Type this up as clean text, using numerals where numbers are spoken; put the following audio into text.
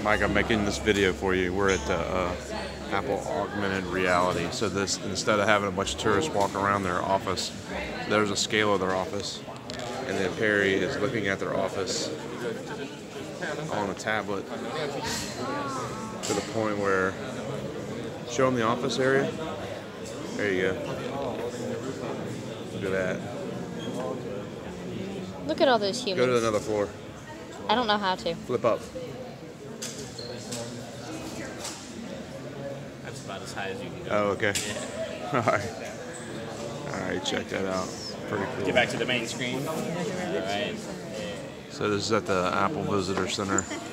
Mike, I'm making this video for you. We're at Apple Augmented Reality. So this, instead of having a bunch of tourists walk around their office, there's a scale of their office. And then Perry is looking at their office on a tablet to the point where, show them the office area. There you go. Look at that. Look at all those humans. Go to another floor. I don't know how to. Flip up. That's about as high as you can go. Oh, okay. Yeah. All right. All right, check that out. Pretty cool. Get back to the main screen. All right. So this is at the Apple Visitor Center.